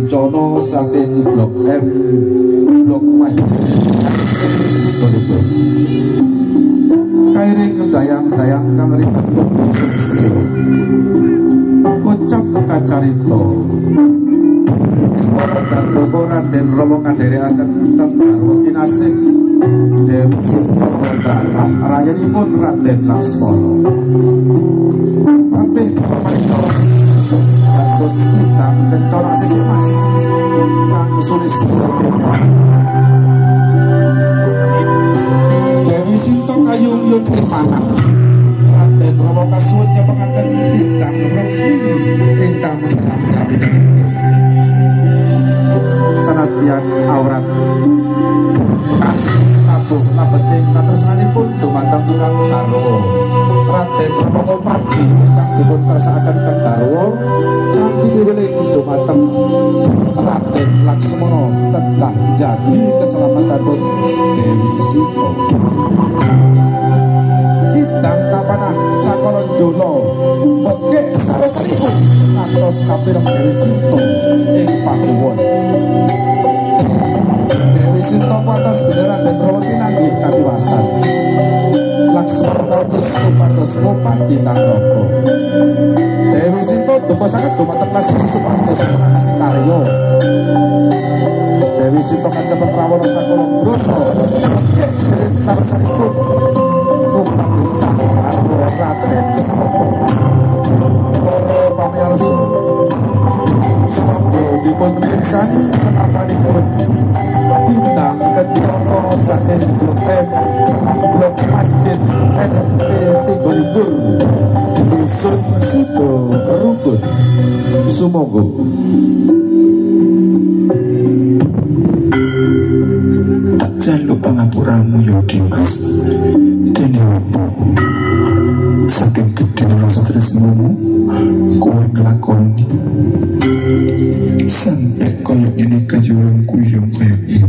Kencono saking Blok M Blok Masjid kairing dayang-dayang kang ribat kocap kacarito Ilmora Jantoko Raden Romo kadhereaken kang garwa kinasih Dewi Sinta rayanipun Raden Laksmana patih kados kita Kencana sisih Mas kang Sulistiwa Dewi Sinta kayung yun kimanah Raden Romo kasuwun nyepengaken titang remi ingkang menang sanadyan awrat tabuh labeting katresnanipun dumateng Kang Garwa Raden Romo Pagi ingkang dipun kersakaken Kang Garwa kanthi piweling dumateng Raden Laksmana tetah jadi keselamatanipun Dewi Sinta Kidang kapanah sakala jolo bekik saresanipun ngantos kapireng Dewi Sinta ing pakuwon Dewi Sinta patos bilih Raden Romo pinanggih katiwasan Laksmana supados Bupati Tangroko Dewi Sinta duka sanget dumateng Lasmi supados menangasi karya Dewi Sinta kacepet rawana sakala brata bekik dening saresanipun Bupati Tangroko Raden para pamirsa samangga dipun pirsani menapanipun bintang Kencono saking Blok M Blok Masjid RT 3000 Dusun Sido Rukun sumangga tak jaluk pangapuramu ya Dimas dene opo saking gedene rasa tresnamu kowe nglakoni sampai koyo ini kayung kuyung koyo ini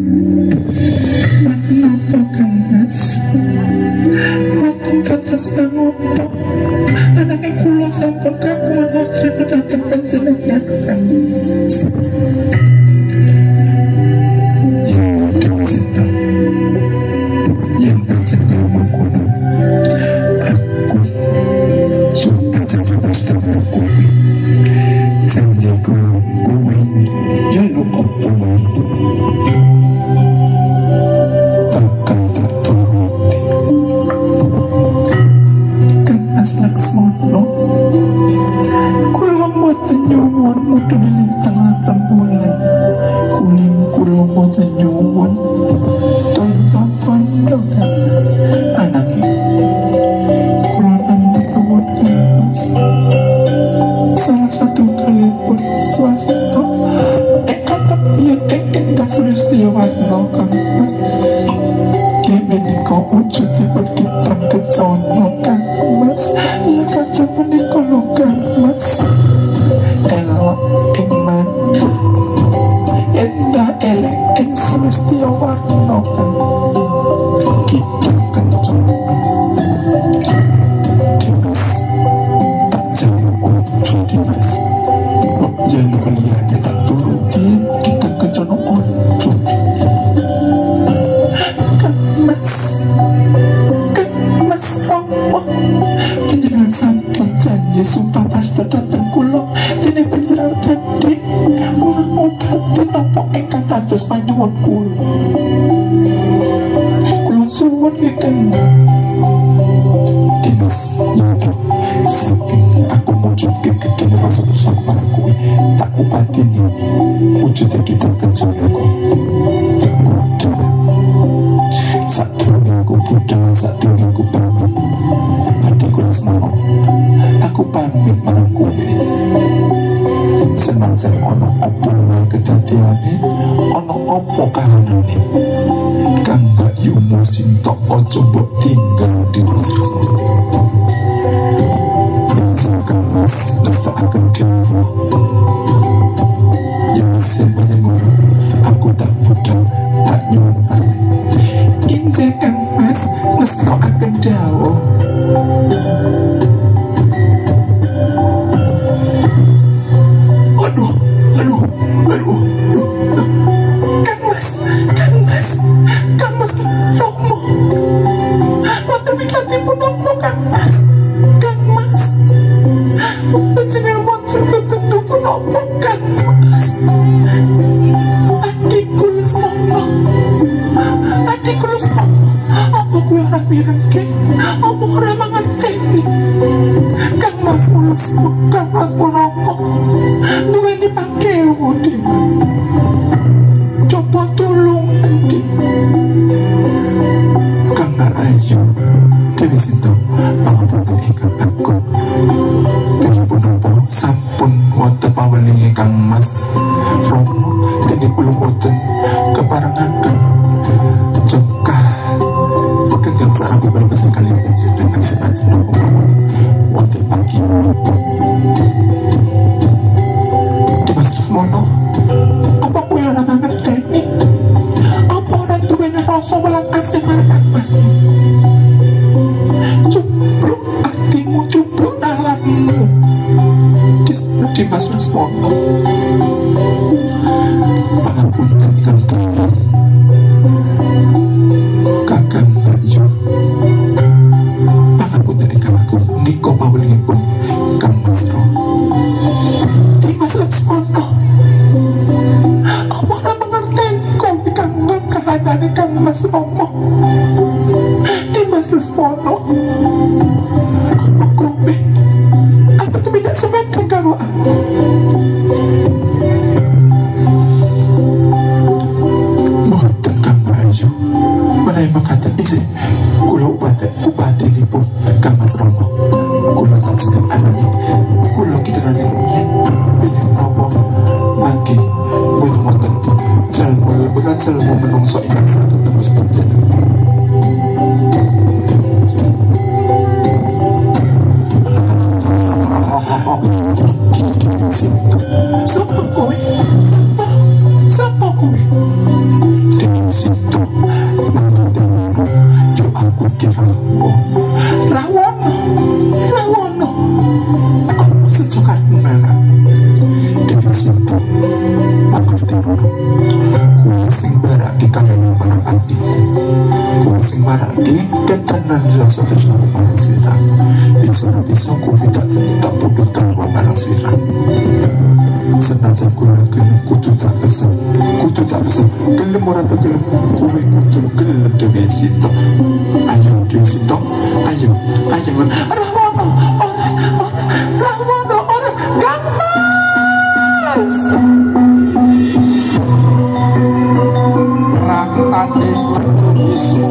kenapa Kang Mas waktu kata ngopo anaknya kula sampun kagungan hostri pedatang panjenengan Kang Mas ya Dewi Sinta yang panjenengan mengkono aku sumpah janji bersetengah kowe janjiku kowe jaluk opo bakal tak turuti Kang Mas Laksmana kula mboten nyuwun mudhun lintang rembulan kuning kula mboten nyuwun tanpa pandang Kang Mas anake kula tampi nuwun Kang Mas salah satu kali pun swasta kata yang tak Sulistiwana Kang Mas menika wujudipun Kitang Kencana Kang Mas lekaca menika lho Kang Mas elok iman endah elek ing Sulistiwana Kang Kitang Kencana Dimas tak jaluk kunci Dimas jaluk liyane tak turuti kita Kencana kunci Kang Mas Allah panjenengan sampun janji sumpah pasta dateng kula dene panjenengan badhe ngobati napa ingkang kados panyuwun kula suwun nggih Kang Dimas yaudah saking aku mujudke gedene rasa bersama para kowe tak upatine wujudnya kita Kencana kowe sadurunge aku budal sadurunge aku pamit adikku Laksmana aku pamit marang kowe senajan ana apa wae kedadiane ana apa kahanane Kang Bayu Sinta aja mbok tinggal di Laksmana yang Kang Mas akan dewa yang semuanya aku tak budal tak nyuwun pamit injek Kang Mas mesti akan dawuh aduh Nanging kula boten keparengaken cekah kenging sareng berbasa kalian dengan senajan nopo wonten pagi Dimas Lesmono, apa kowe ora ngerteni? Apa ora duweni rasa welas asih marang Mas? Cupluk atimu, cupluk alammu, Dimas Lesmono. Pangapunten ingkang dalam Kakang Bayu, pangapunten ingkang agung menika pawelingipun Kang Masro. Dimas Lesmono, apa ora mengerteni kowe kang kahanane Kang Mas Romo? Dimas Lesmono, apa kowe tidak semeteng karo aku? Mboten Kang Bayu, menawi mekaten isih kula upatinipun Kang Mas Romo. Kula tansah anami kula kitrane rumiyin bilih napa mangke mun wonten jalma leberan jalma menungso ingkang saged tembus panjenengan. Sapa kowe? Sapa kowe? Dening situ yo aku kira Rawono apa sejokan mana? Dening situ aku terus kowe sing baraki kalian marang atiku, kowe sing maraki ketenan rasa tresno marang slira. Bisa kowe tak bodoh karo marang slira. Senajan kula gelem kudu tak pesen gelem ora gelem kowe kudu gelem dhewe sitok. Ayo dhewe sitok, ayo Rawono ora gampang. perang tanding isu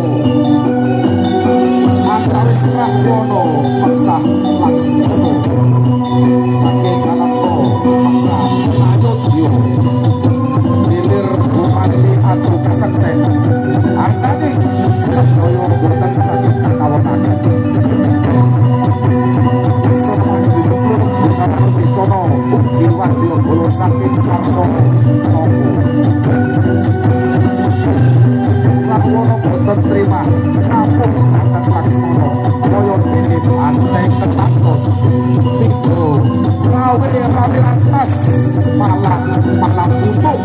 antawis Rawono paksa Laksmana saking Ananta paksa Ayodhya hilir bupati atur kasekten ananging sedaya boten saged kakawonaken Bisono Irwadya Bolo saking Sarto Rawono boten terima kapung kagem Laksmana kaya dene anteng ketakon pindho rawe lantas malah butuh.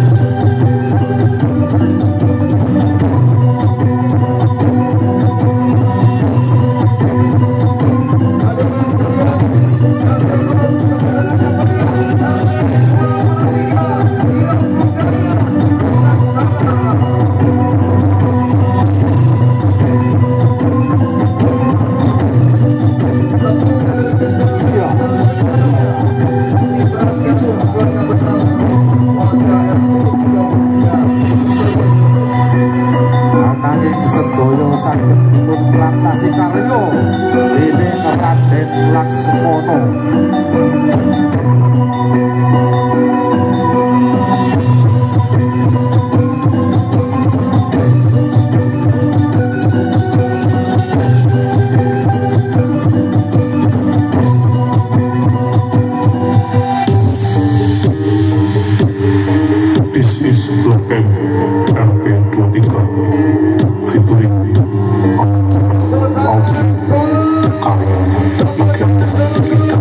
Sedaya saged dipun plantasi karya dening Raden Laksmana. This is Blok M LP23 featuring Audrey karya legenda kita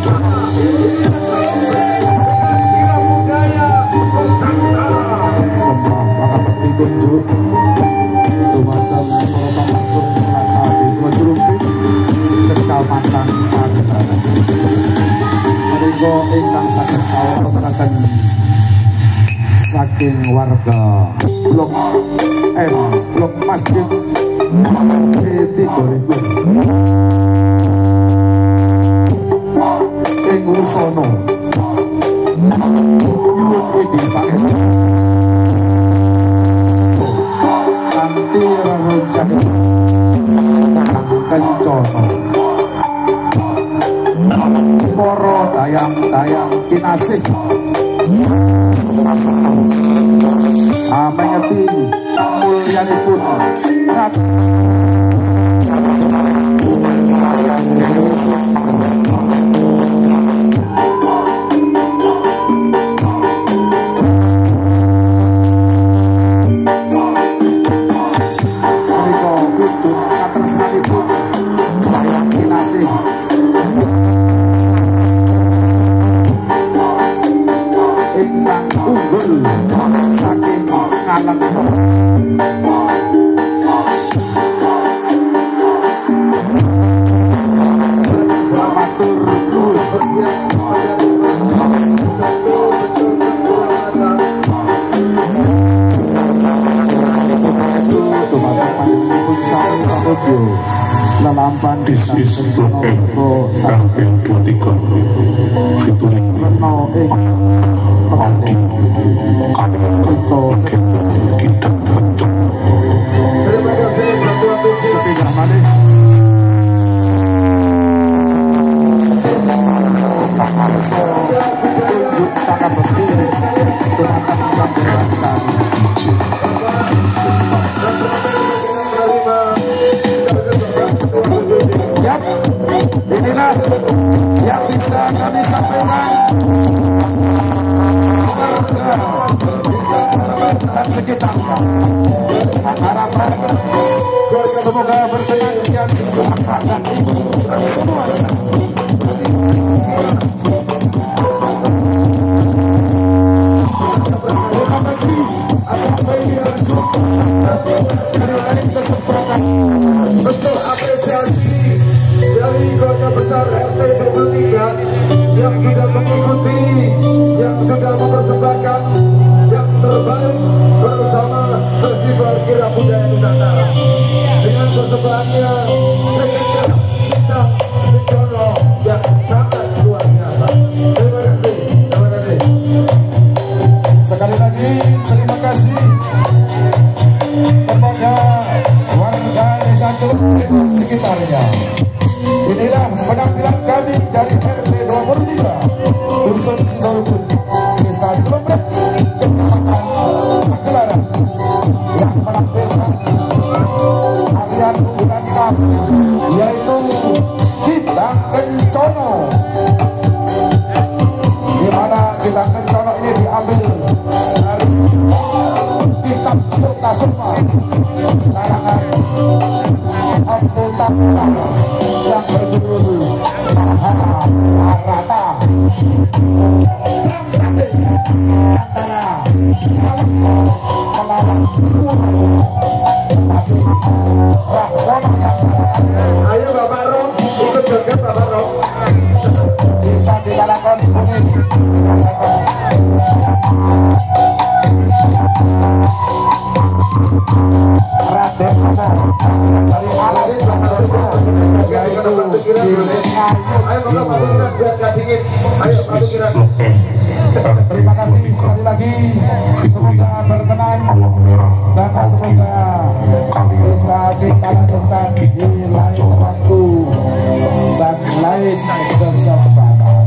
Semua pakapati kunjuk dumateng para pamaksud lan desa Jurumpi Kecamatan Pagerangan. Menika ingkang saged awataraken saking warga Blok M Blok Masjid P3000 ing Wusono nyuwun iki pangestu kanthi rerejan kencana para dayang-dayang kinasih unggul saking ngalang Lalampan This is Blok M Rangkaian 23 featuring Aldi Kalian kita mencok Sepindah balik tunjuk tangan berdiri gunakan pembahasan Yap, inilah yang bisa kami sampaikan bisa dan sekitarnya. Harapan semoga berkenan yang bapak dan ibu semuanya. Terima kasih sampai di ujung dari kesempatan bentuk apresiasi dari Keluarga Besar RT 23 yang sudah mengikuti, yang sudah mempersembahkan yang terbaik bersama Festival Kirap Budaya Nusantara dengan persembahannya Legenda Bintang Wijono yang sangat luar biasa. Terima kasih, terima kasih. Sekali lagi terima kasih kepada warga desa Celempit sekitarnya. Inilah penampilan kami dari RT 23 Dusun Sidolpun, Desa Celempit, Kecamatan Pagelaran, yang menampilkan tarian unggulan kami yaitu Bintang Kencono, di mana Bintang Kencono ini diambil dari kitab Suta Sukma karangan Abdul Taqwa yang berjudul Mahabharata. Antara melawan tapi Rahwana yang ayo Bapak Rom ikut joget Bapak Rom bisa dilakukan ini. Raden dari alas yaitu terima kasih sekali lagi, semoga berkenan dan semoga bisa kita lakukan di lain waktu dan lain kesempatan.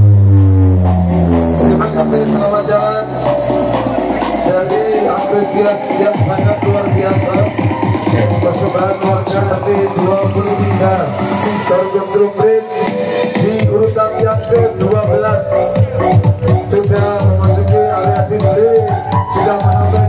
Terima kasih, selamat jalan. Jadi apresiasi yang sangat luar biasa persembahan warga RT 23 Sorghum Celempit di urutan yang ke-12 sudah memasuki area display, sudah menonton